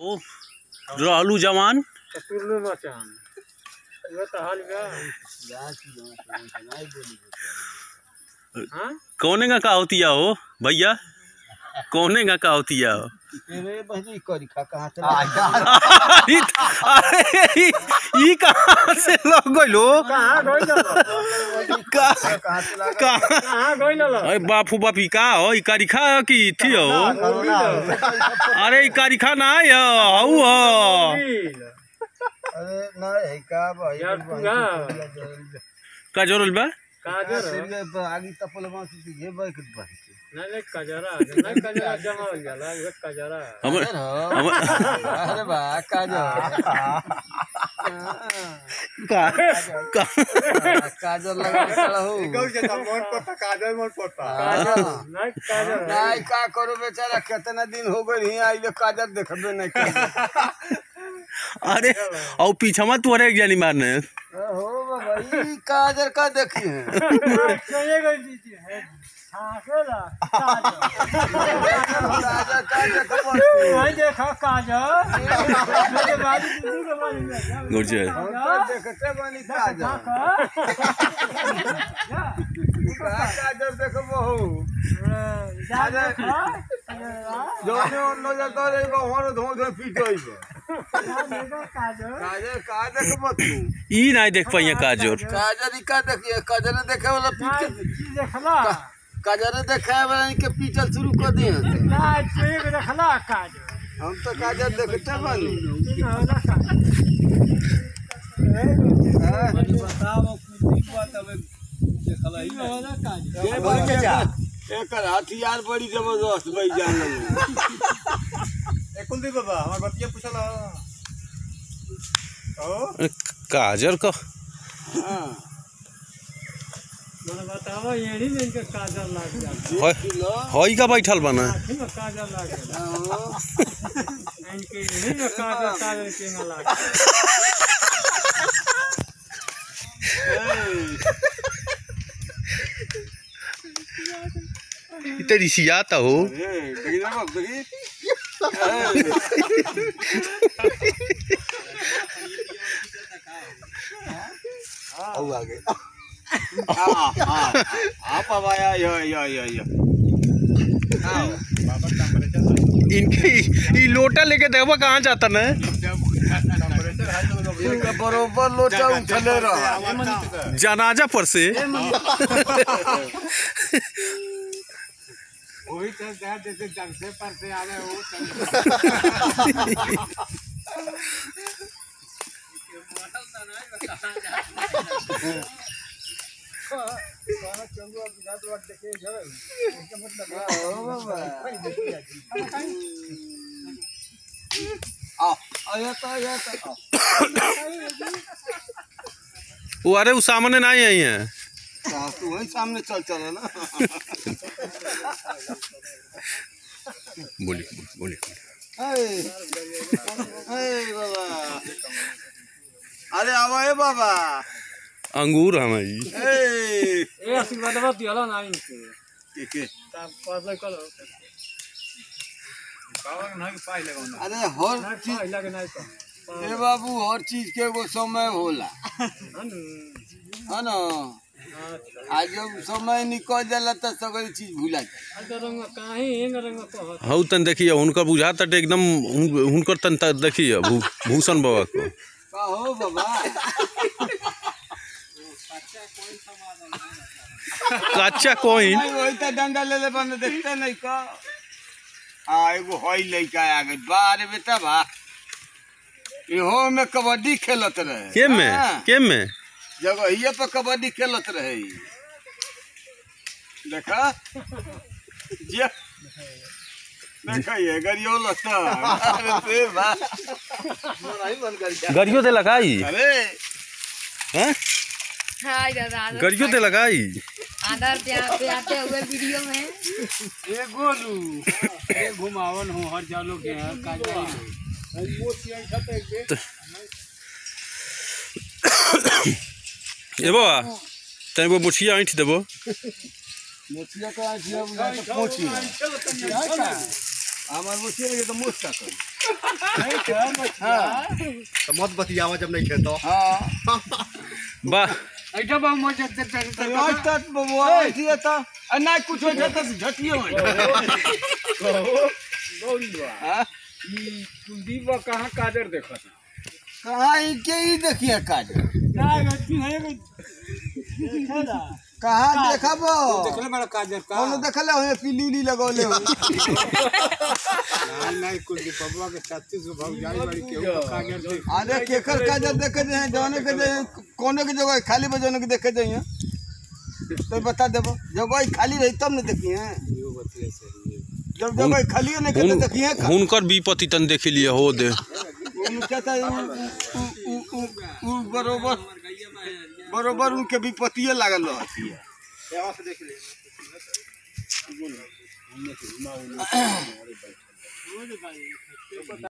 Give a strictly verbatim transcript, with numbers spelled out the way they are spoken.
ओ रहलू जवान कौने का का होती है हो भैया, कौने का का होती है हो? अरे ये कहाँ से लग गइलो? अरे बापू बापी का हो? कारिखा की थी हो? अरे कारिखा ना है हऊ हो। अरे ना है का भाई का जोरल बा काजर आगे तपल मास ये बाइक बाइक नहीं नहीं काजरा नहीं काजरा जमा हो जाला ये काजरा हम अरे बा काजर का का काजर लगा सड़ा हो गौ से मोट पड़ता काजर मोट पड़ता काजर नहीं काजर नहीं का करो बेचारा कितना दिन हो गए ही आइले काजर देखबे नहीं कर। अरे और पीछा मत तोरे एक जानी मारने हो भाई काजर का देखी है ये गई दीजिए है हाकेला काजर काजर का नहीं देखा काजर मेरे बाजी दीदी के बारे में गुरजे देखते बनी काजर काजर देखबो हो जो ने नजर तो रे को होर धो धो पीटोइबो काजर का देखबो तू ई नहीं देख पाइए काजर काजर का देखिए काजर देखे वाला पीट देखला काजर देखे वाला के पीटल शुरू कर दिए ना ठीक देखला काजर हम तो काजर देखते बनी होला काजर बताओ कुछ बात अब देखला ही होला काजर ये बन के जा एकर हथियार बड़ी जबरदस्त भाई जान ए कुलदीप बाबा हमर बतिया पूछला ओ काजर का हां મને बताओ येड़ी में इनके काजर लाग जाता होई का बैठल बना ठीक है काजर लाग गया इनके यही में काजर काजर के ना लाग तेरी सियाता हो ए देखी ना बाप देखी आओ आगे हां हां आप आया यो यो यो यो आओ बाबा टेंपरेचर इनके ई लोटा लेके देखबा कहां जाता ना टेंपरेचर हाई तो इनका बरोबर लोटा उठले रहा जनाजा पर से वही तो जा जैसे जंगसे पर से आवे वो खाना चंगुआ बिना तो देखे जरा इसका मतलब ओ बाबा आओ आया तो आया तो वो अरे उस सामने नहीं आई है तू वही सामने चल चल ना बोली बोली ए ए बाबा अरे आवा ए बाबा अंगूर हमारी ए ए आशीर्वाद बात दियाला ना इनके के के तब पढ़ले करो बाबा के नहीं पाई लगाउना अरे हर नहीं चीज पाई लगे नहीं तो ए बाबू हर चीज के एगो समय होला है ना आज जब समय निकल जाला त सगरी चीज भूला जाए अगर रंग काहे एंग रंग को हऊ तन देखिए उनका बुझाता एकदम उनकर तन देखिए भूषण बाबा को का हो बाबा कच्चा कोइन वही तो डंडा ले ले बने देखते नहीं का आ एगो होई लइका आ गई बारे बेटा बा इहो में कबड्डी खेलत रहे के में के में जगह ये पे कबड्डी खेलत रहे देखा जे देखा ये गरियो लता अरे फिर बा मोराई बन कर गरियो दे लगाई अरे हैं हाय दादा गरियो दे लगाई आधार पे पे आते हुए वीडियो में ए गोलू ए घुमावन हो हर जालो के काजरी वो सियाई खटे के ए बाबा तने वो मुछिया ऐठ देबो मोचिया का आजिया बुझा तो पहुंची हमार मुझे ये तो मुझ का तो तो मत बतियावा जब नहीं खेतो हाँ बा ऐठा बा मजे ते ते तो आज तक वो ऐसी है तो ना कुछ हो जाता तो झटियो है हाँ कुलदीप कहाँ काजर देखा था कहाँ ही के ही देखिए काज कहाँ देखा वो देखले बड़ा काजर का कौन देखले हो पीली उली लगौले हो नहीं नहीं कुलदीप बबुआ के छत्तीस गो भाग जाई बड़ी के काजर देख अरे केकर काजर देखे जाए जाने के जाए कोने की जगह खाली बजाने के देखे जाइए तो बता देबो जगह खाली रही तब न देखिए यो बतिया सही जब जगह खाली नहीं के देखिए हुनकर विपत्ति तन देख लिए हो दे उनके तो बरोबर बरोबर उनके विपत्तिये लागल रहती है